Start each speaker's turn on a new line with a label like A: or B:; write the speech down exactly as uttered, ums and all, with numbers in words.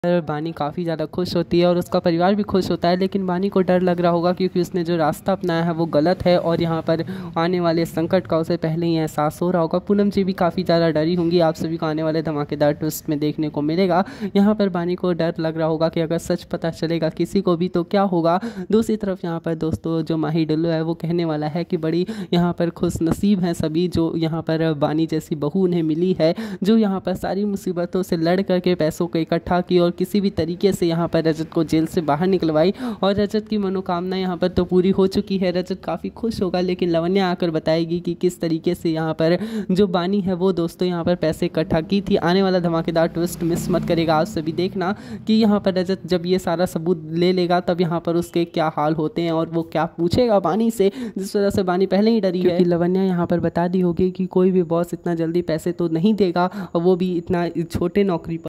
A: बानी काफ़ी ज़्यादा खुश होती है और उसका परिवार भी खुश होता है, लेकिन बानी को डर लग रहा होगा क्योंकि उसने जो रास्ता अपनाया है वो गलत है और यहाँ पर आने वाले संकट का उसे पहले ही एहसास हो रहा होगा। पूनम जी भी काफ़ी ज़्यादा डरी होंगी। आप सभी को आने वाले धमाकेदार ट्विस्ट में देखने को मिलेगा। यहाँ पर बानी को डर लग रहा होगा कि अगर सच पता चलेगा किसी को भी तो क्या होगा। दूसरी तरफ यहाँ पर दोस्तों जो माही डुल्लू है वो कहने वाला है कि बड़ी यहाँ पर खुश नसीब हैं सभी जो यहाँ पर बानी जैसी बहू उन्हें मिली है, जो यहाँ पर सारी मुसीबतों से लड़ करके पैसों को इकट्ठा की और किसी भी तरीके से यहाँ पर रजत को जेल से बाहर निकलवाई और रजत की मनोकामना यहाँ पर तो पूरी हो चुकी है। रजत काफ़ी खुश होगा, लेकिन लवन्या आकर बताएगी कि किस तरीके से यहाँ पर जो बानी है वो दोस्तों यहाँ पर पैसे इकट्ठा की थी। आने वाला धमाकेदार ट्विस्ट मिस मत करेगा। आज सभी देखना कि यहाँ पर रजत जब ये सारा सबूत ले लेगा तब यहाँ पर उसके क्या हाल होते हैं और वो क्या पूछेगा बानी से, जिस वजह से बानी पहले ही डरी है। लवन्या यहाँ पर बता दी होगी कि कोई भी बॉस इतना जल्दी पैसे तो नहीं देगा और वो भी इतना छोटे नौकरी पर।